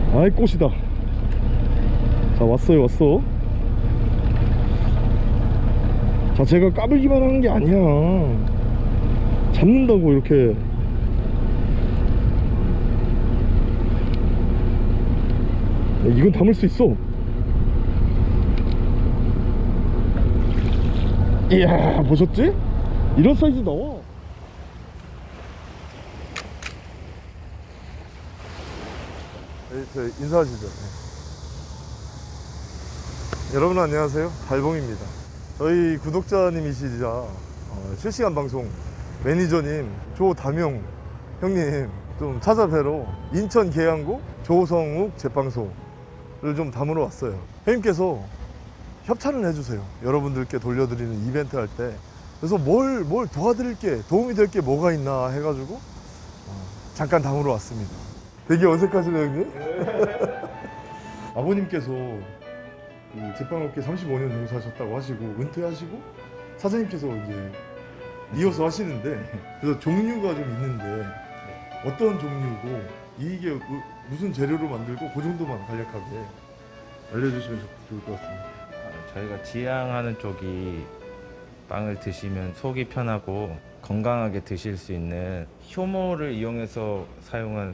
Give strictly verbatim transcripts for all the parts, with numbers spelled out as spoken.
아이 꽃이다. 자 왔어요 왔어. 자 제가 까불기만 하는 게 아니야. 잡는다고 이렇게. 야, 이건 담을 수 있어. 이야 보셨지? 이런 사이즈 나와. 네, 저 인사하시죠. 네. 여러분 안녕하세요, 달봉입니다. 저희 구독자님이시자 어, 실시간 방송 매니저님 조담용 형님 좀 찾아뵈러 인천 계양구 조성욱 제빵소를 좀 담으러 왔어요. 형님께서 협찬을 해주세요. 여러분들께 돌려드리는 이벤트 할 때. 그래서 뭘, 뭘 도와드릴게, 도움이 될 게 뭐가 있나 해가지고 어, 잠깐 담으러 왔습니다. 되게 어색하시네요 형님? 아버님께서 그 제빵업계 삼십오 년 정도 하셨다고 하시고 은퇴하시고 사장님께서 이제 이어서 하시는데, 그래서 종류가 좀 있는데 어떤 종류고 이게 무슨 재료로 만들고 그 정도만 간략하게 알려주시면 좋을 것 같습니다. 저희가 지향하는 쪽이 빵을 드시면 속이 편하고 건강하게 드실 수 있는 효모를 이용해서 사용한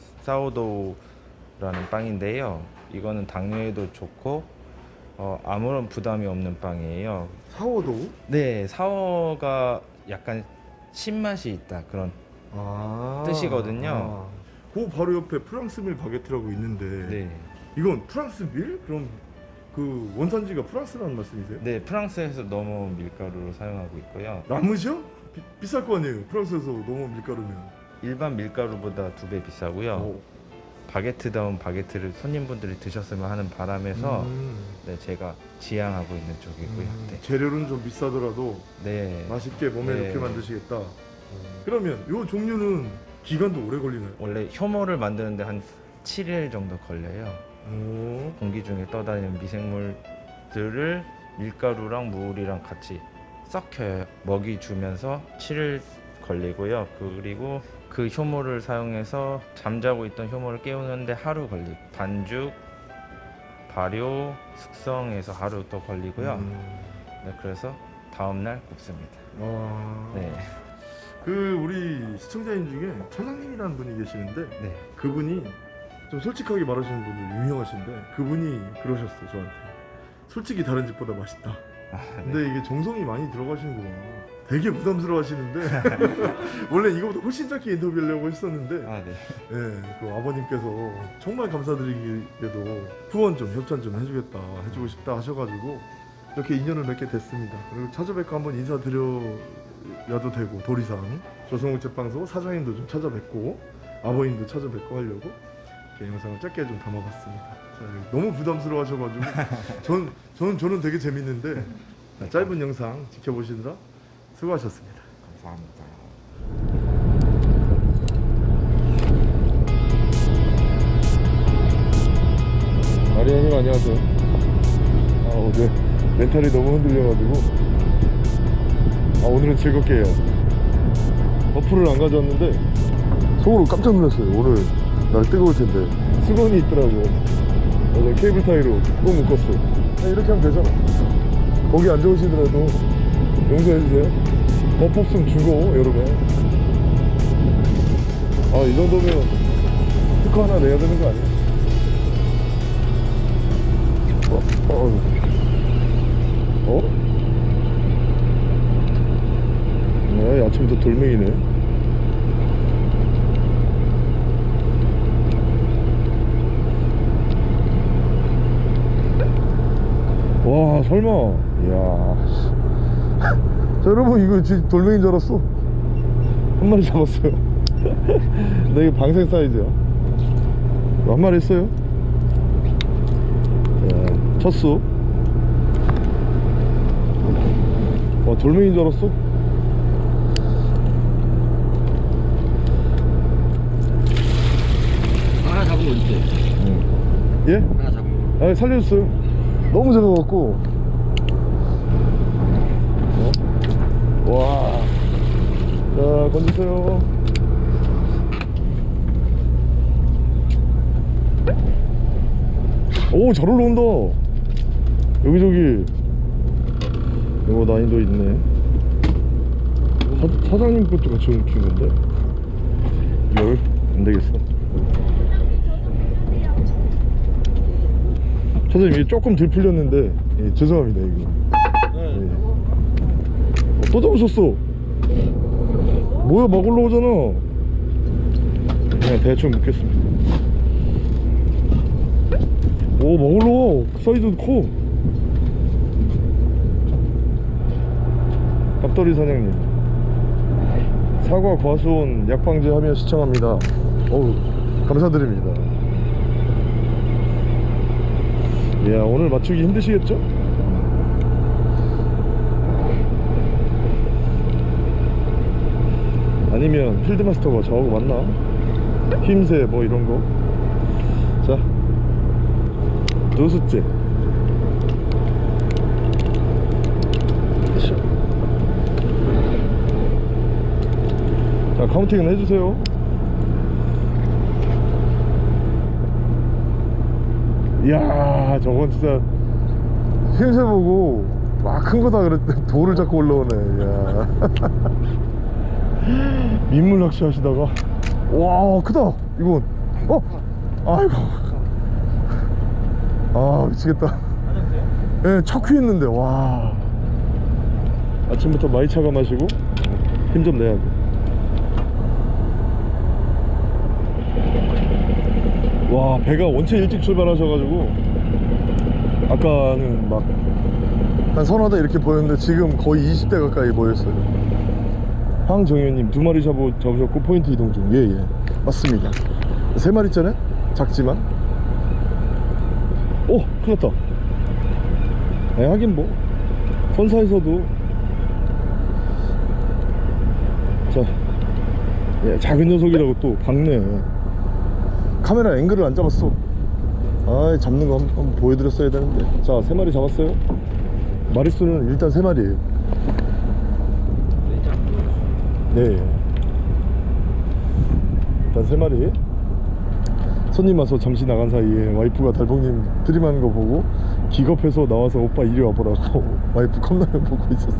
사워도우라는 빵인데요. 이거는 당뇨에도 좋고 어, 아무런 부담이 없는 빵이에요. 사워도우? 네, 사워가 약간 신맛이 있다 그런 아 뜻이거든요. 아. 그 바로 옆에 프랑스 밀 바게트라고 있는데 네. 이건 프랑스 밀? 그럼 그 원산지가 프랑스라는 말씀이세요? 네, 프랑스에서 너무 밀가루로 사용하고 있고요. 라무시요? 비, 비쌀 거 아니에요? 프랑스에서 너무 밀가루면. 일반 밀가루보다 두 배 비싸고요. 오. 바게트다운 바게트를 손님분들이 드셨으면 하는 바람에서 음. 네, 제가 지향하고 있는 쪽이고요. 음. 네. 재료는 좀 비싸더라도 네. 맛있게 몸에 네. 좋게 만드시겠다. 그러면 이 종류는 기간도 오래 걸리나요? 원래 효모를 만드는데 한 칠 일 정도 걸려요. 오. 공기 중에 떠다니는 미생물들을 밀가루랑 물이랑 같이 섞여요. 먹이 주면서 칠 일 걸리고요. 그리고 그 효모를 사용해서 잠자고 있던 효모를 깨우는데 하루 걸리고, 반죽, 발효, 숙성해서 하루 또 걸리고요. 음. 네, 그래서 다음날 굽습니다. 아. 네. 그 우리 시청자님 중에 차장님이라는 분이 계시는데 네. 그분이 좀 솔직하게 말하시는 분들 유명하신데 그분이 그러셨어요 저한테. 솔직히 다른 집보다 맛있다. 아, 네. 근데 이게 정성이 많이 들어가시는구나. 되게 부담스러워 하시는데 원래 이거보다 훨씬 짧게 인터뷰하려고 했었는데 아, 네. 네, 그 아버님께서 정말 감사드리게도 후원 좀 협찬 좀 해주겠다, 해주고 싶다 하셔가지고 이렇게 인연을 맺게 됐습니다. 그리고 찾아뵙고 한번 인사드려야도 되고, 도리상 조성욱 제빵소 사장님도 좀 찾아뵙고 아버님도 찾아뵙고 하려고 이렇게 영상을 짧게 좀 담아봤습니다. 자, 너무 부담스러워 하셔가지고 전, 저는, 저는 되게 재밌는데 짧은 영상 지켜보시느라 수고하셨습니다. 감사합니다. 마리아님 안녕하세요. 아, 어제 멘탈이 너무 흔들려가지고 아, 오늘은 즐겁게 해요. 어플을 안 가져왔는데 속으로 깜짝 놀랐어요. 오늘 날 뜨거울 텐데 수건이 있더라고. 그래서 케이블 타이로 꼭 묶었어. 아, 이렇게 하면 되잖아. 거기 안 좋으시더라도 용서해주세요. 버프 없으면 죽어 여름에. 아, 이 정도면 특허 하나 내야 되는 거 아니야? 어? 어? 어? 네, 아침부터 돌멩이네. 와, 설마. 이야. 자, 여러분, 이거 지금 돌멩이인 줄 알았어. 한 마리 잡았어요. 근데 이게 방생 사이즈야. 한 마리 했어요. 자, 첫수. 와, 돌멩이인 줄 알았어. 하나 잡은 거 있지? 예? 하나 잡은 거. 아, 살려줬어요. 너무 작아갖고. 어? 와. 자, 건지세요. 오, 잘 올라온다. 여기저기 이거 난이도 있네. 사, 사장님 것도 같이 옮긴 건데 열 안되겠어. 사장님 이게 조금 덜 풀렸는데 예, 죄송합니다 이거. 예. 어, 또 잡으셨어. 뭐야, 막 올라오잖아. 그냥 대충 묶겠습니다. 오, 막 올라와. 사이즈도 커. 갑돌이 사장님, 사과 과수원 약방제 하며 시청합니다. 어우, 감사드립니다. 이야, 오늘 맞추기 힘드시겠죠? 아니면 필드마스터가 저하고 맞나? 힘새 뭐 이런거. 자, 두 숫째. 자, 카운팅은 해주세요. 이야, 저건 진짜 힘새 보고 와, 큰 거다 그랬더니 돌을 잡고 올라오네. 이야. 민물 낚시 하시다가 와, 크다 이건. 어? 아이고, 아 미치겠다. 예, 네, 척휘했는데. 와, 아침부터 많이 차가 마시고 힘 좀 내야 돼. 와, 배가 원체 일찍 출발하셔가지고 아까는 막 한 서너 대 이렇게 보였는데 지금 거의 이십 대 가까이 보였어요. 황정현님 두 마리 잡으, 잡으셨고 포인트 이동 중. 예예, 예. 맞습니다. 세 마리짜리 작지만. 오, 큰일 났다. 네, 하긴 뭐 선사에서도 자, 예, 작은 녀석이라고 또 박네. 카메라 앵글을 안 잡았어. 아, 잡는 거 한번 보여드렸어야 되는데. 자, 세 마리 잡았어요. 마리수는 일단 세 마리예요. 네, 일단 세 마리. 손님 와서 잠시 나간 사이에 와이프가 달봉님 트림하는 거 보고 기겁해서 나와서 오빠 이리 와보라고 와이프 컵라면 보고 있었어.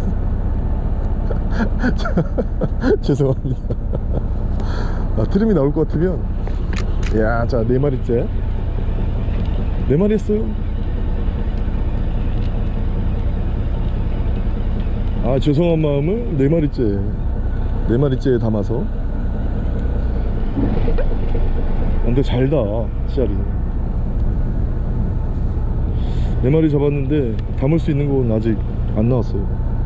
죄송합니다. 아, 트림이 나올 것 같으면. 야, 자, 네 마리째. 네 마리 했어요. 아, 죄송한 마음을 네 마리째 네 마리째에 담아서. 근데 잘다, 씨알이. 네 마리 잡았는데 담을 수 있는 건 아직 안 나왔어요.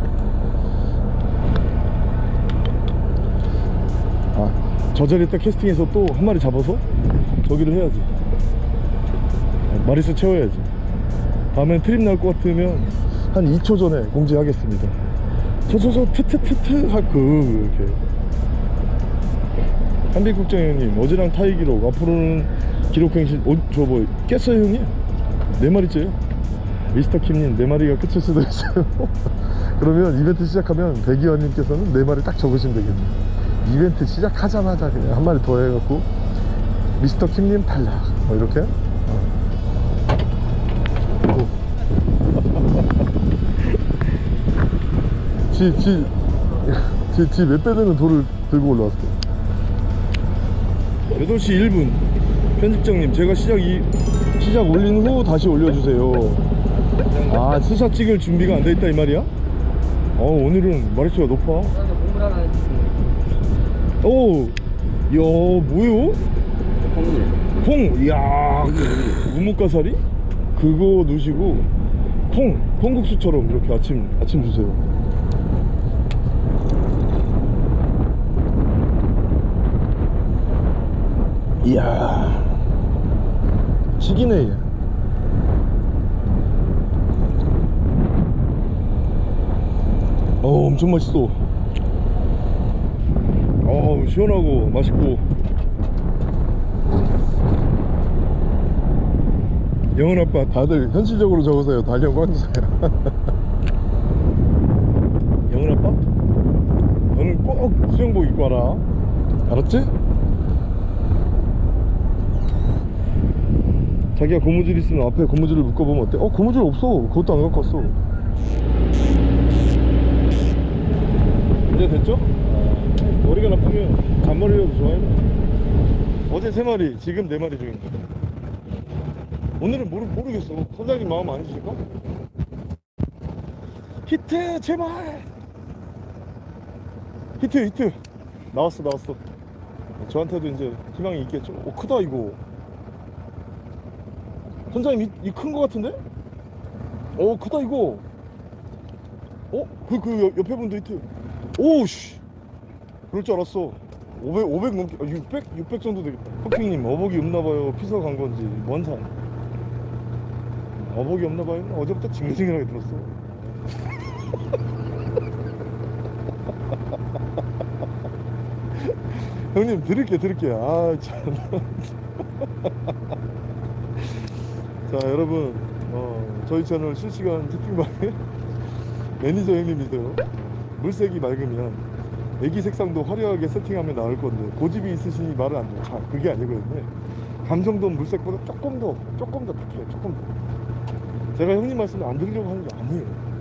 아, 저 자리에 딱 캐스팅해서 또 한 마리 잡아서 저기를 해야지. 마리수 채워야지. 다음엔 트림 나올 것 같으면 한 이 초 전에 공지하겠습니다. 저저저 트트트트 하고 이렇게. 한빛국장 형님, 어제랑 타이 기록 앞으로는 기록행신. 어, 저 뭐 깼어요 형님? 네 마리째요. 미스터킴님 네 마리가 끝일 수도 있어요. 그러면 이벤트 시작하면 백이원님께서는 네 마리 딱 적으시면 되겠네요. 이벤트 시작하자마자 그냥 한 마리 더 해갖고 미스터킴님 탈락 뭐 이렇게. 어. 지, 지, 지, 지 몇 배 되는 돌을 들고 올라왔어요. 여덟 시 일 분 편집장님, 제가 시작 이 시작 올린 후 다시 올려주세요. 아, 스샷 찍을 준비가 안 돼 있다 이 말이야? 어, 오늘은 마리수가 높아. 오, 이야, 뭐요? 콩, 이야, 우뭇가사리? 그거 넣으시고 콩, 콩국수처럼 이렇게 아침 아침 주세요. 이야, 찌기네. 어, 엄청 맛있어. 어, 시원하고 맛있고. 영은 아빠, 다들 현실적으로 적으세요. 달력 꽉 주세요. 영은 아빠, 너는 꼭 수영복 입고 와라. 알았지? 자기가 고무줄 있으면 앞에 고무줄을 묶어보면 어때? 어 고무줄 없어. 그것도 안 갖고 왔어. 이제 됐죠? 아, 머리가 나쁘면 잔머리라도 좋아해. 어제 세 마리, 지금 네 마리 중인 거야. 오늘은 모르, 모르겠어. 선장님 마음 아니실까? 히트 제발. 히트 히트 나왔어 나왔어. 저한테도 이제 희망이 있겠죠. 오 크다 이거. 선장님 이, 이 큰 거 같은데? 오 크다 이거. 어? 그, 그 옆- 옆에 분도 히트. 오우씨 그럴 줄 알았어. 오백, 오백 넘게, 아, 육백? 육백 정도 되겠다. 커핑님 어복이 없나봐요. 피서 간 건지 뭔 산. 어복이 없나봐요. 어제부터 징글징글하게 들었어. 형님 드릴게 드릴게. 아 참. 자 여러분 어, 저희 채널 실시간 채팅방에 매니저 형님이세요. 물색이 맑으면 애기 색상도 화려하게 세팅하면 나을 건데 고집이 있으시니 말을 안 돼. 자 그게 아니거든요. 감성도 물색보다 조금 더 조금 더 탁해요. 조금 더. 제가 형님 말씀을 안 들으려고 하는 게 아니에요.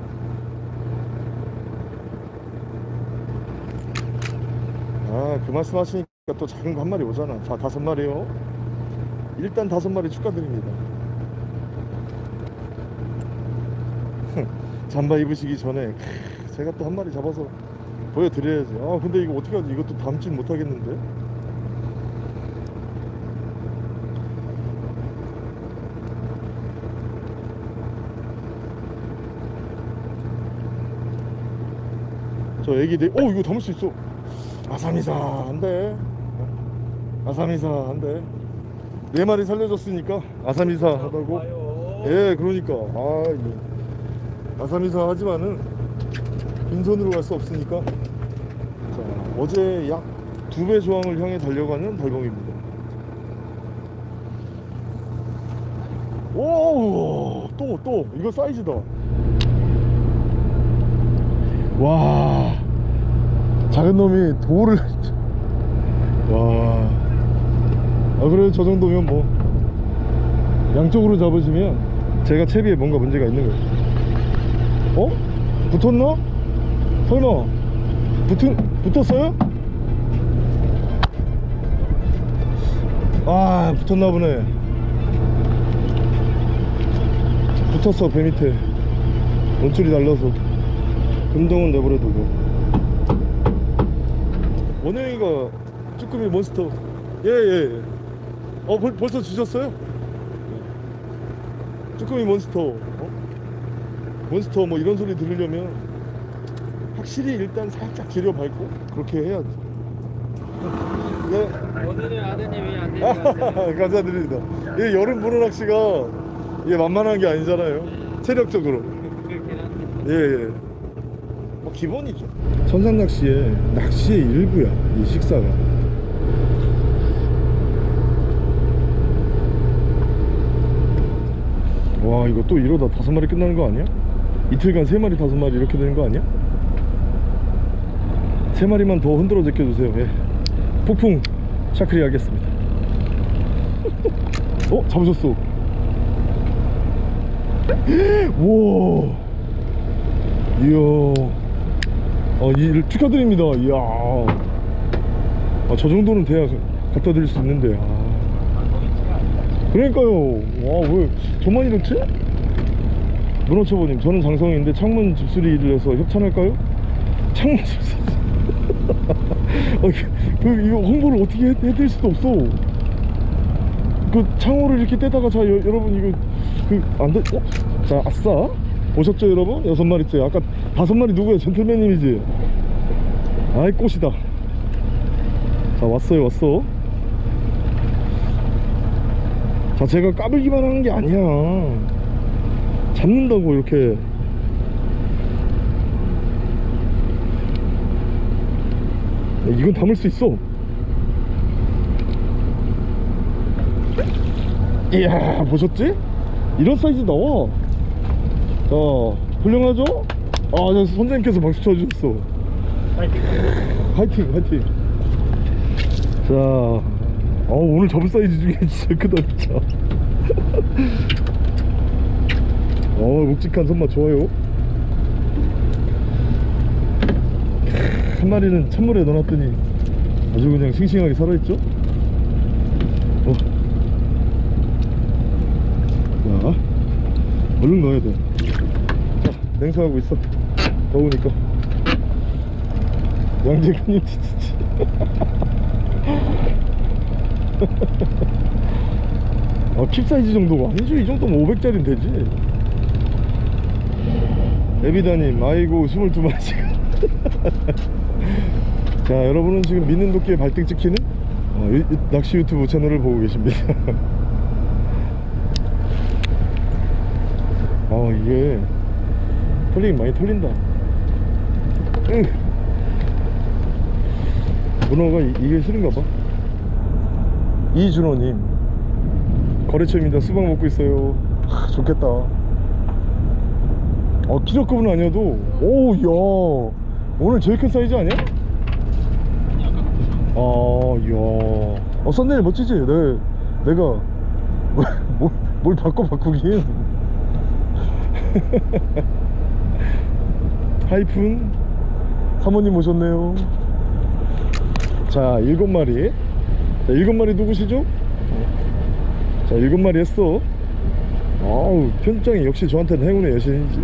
아, 그 말씀 하시니까 또 작은 거 한 마리 오잖아. 자, 다섯 마리요. 일단 다섯 마리 축하드립니다. 잠바 입으시기 전에 크, 제가 또 한 마리 잡아서 보여드려야지. 아, 근데 이거 어떻게 하지? 이것도 담진 못하겠는데? 저 애기 내, 오, 이거 담을 수 있어. 아사미사 안돼. 아사미사 안돼. 네 마리 살려줬으니까 아사미사 하다고. 예 그러니까 아 이거 아사미사 하지만은 빈손으로 갈 수 없으니까. 자 어제 약 두 배 조항을 향해 달려가는 달봉입니다. 오 또 또 이거 사이즈다. 와 작은 놈이 돌을 와. 아 그래 저 정도면 뭐 양쪽으로 잡으시면 제가 채비에 뭔가 문제가 있는 거예요. 어? 붙었나? 설마 붙은, 붙었어요? 아 붙었나 보네. 붙었어 배 밑에. 원줄이 달라서 금동은 내버려두고. 원영이가 쭈꾸미 몬스터. 예예 예. 어 벌, 벌써 주셨어요? 쭈꾸미 몬스터. 어? 몬스터 뭐 이런 소리 들으려면 확실히 일단 살짝 지려 밟고 그렇게 해야지. 네. 오늘은 아드님이 안 되니까 감사드립니다. 이 여름 문어 낚시가 이게 만만한 게 아니잖아요. 체력적으로. 그렇긴 한데 예예. 뭐 기본이죠. 선상 낚시의 낚시의 일부야 이 식사가. 와 이거 또 이러다 다섯 마리 끝나는 거 아니야? 이틀간 세 마리 다섯 마리 이렇게 되는 거 아니야? 세 마리만 더 흔들어 제껴주세요. 예. 폭풍 샤크리 하겠습니다. 어? 잡으셨어. 우와 이야. 아, 이, 축하드립니다. 이야. 아, 저 정도는 돼야 갖다 드릴 수 있는데. 아. 그러니까요. 와, 왜 저만 이렇지? 문어초보님, 저는 장성인데 창문 집수리를 해서 협찬할까요? 창문 집수리. 아, 그, 그, 이거 홍보를 어떻게 해, 해드릴 수도 없어. 그 창호를 이렇게 떼다가, 자, 여, 여러분, 이거, 그, 안 돼, 어? 자, 아싸. 보셨죠, 여러분? 여섯 마리째. 아까 다섯 마리 누구야? 젠틀맨님이지? 아이, 꽃이다. 자, 왔어요, 왔어. 자, 제가 까불기만 하는 게 아니야. 잡는다고, 이렇게. 이건 담을 수 있어. 이야, 보셨지? 이런 사이즈 나와. 자, 훌륭하죠? 아, 선생님께서 박수 쳐주셨어. 화이팅! 화이팅, 화이팅! 자, 어, 오늘 접은 사이즈 중에 진짜 크다, 진짜. 어, 묵직한 손맛 좋아요. 한 마리는 찬물에 넣어놨더니 아주 그냥 싱싱하게 살아있죠. 어. 자, 얼른 넣어야 돼. 자, 냉수하고 있어. 더우니까. 양재근님 치치치. 아, 킵사이즈 정도가 아니죠. 이 정도면 오백 짜리는 되지. 에비다님, 아이고 스물두 마리씩. 자, 여러분은 지금 믿는 도끼에 발등 찍히는 어, 이, 이, 낚시 유튜브 채널을 보고 계십니다. 아, 이게 털리긴 많이 털린다. 응. 문어가 이, 이게 싫은가 봐. 이준호님, 거래처입니다. 수박 먹고 있어요. 하, 좋겠다. 어, 키로급은 아니어도, 오, 야, 오늘 제일 큰 사이즈 아니야? 아, 이야. 어, 썸네일 멋지지? 내, 내가 뭘, 뭘 바꿔 바꾸긴. 하이픈 사모님 오셨네요. 자, 일곱 마리. 자, 일곱 마리 누구시죠? 자, 일곱 마리 했어. 아우, 편집장이 역시 저한테는 행운의 여신이지.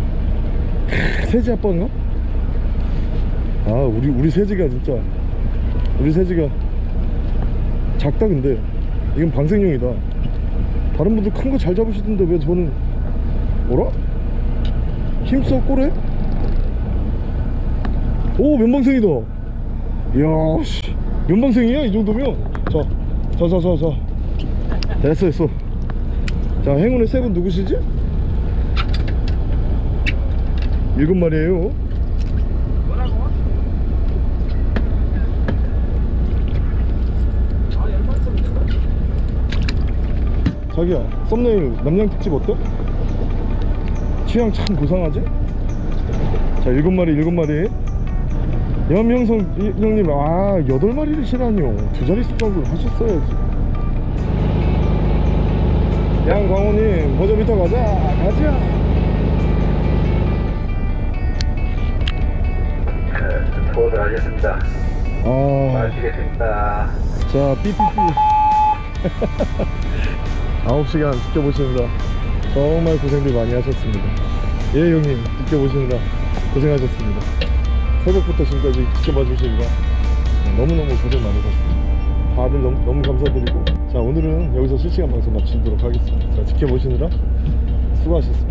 세지 아빠인가? 아, 우리 우리 세지가 진짜, 우리 세지가 작다. 근데 이건 방생용이다. 다른 분들 큰 거 잘 잡으시던데 왜 저는 뭐라? 힘써 꼬래? 오, 면방생이다. 이야, 씨, 면방생이야 이 정도면. 자, 자, 자, 자, 자, 됐어, 됐어. 자, 행운의 세 분 누구시지? 일곱 마리에요. 자기야, 썸네일 남양 특집 어때? 취향 참 고상하지? 자, 일곱 마리, 일곱 마리. 연명성 형님, 아, 여덟 마리를 실하니요. 두 자리 수박을 하셨어야지. 양광호님, 버저비터 가자. 가자. 투어 들어가겠습니다. 아, 마시겠습니다. 자, 삐삐삐. 아홉 시간 지켜보시느라 정말 고생들 많이 하셨습니다. 예, 형님, 지켜보시느라 고생하셨습니다. 새벽부터 지금까지 지켜봐 주시느라 너무너무 고생 많으셨습니다. 다들 너무, 너무 감사드리고, 자, 오늘은 여기서 실시간 방송 마치도록 하겠습니다. 자, 지켜보시느라 수고하셨습니다.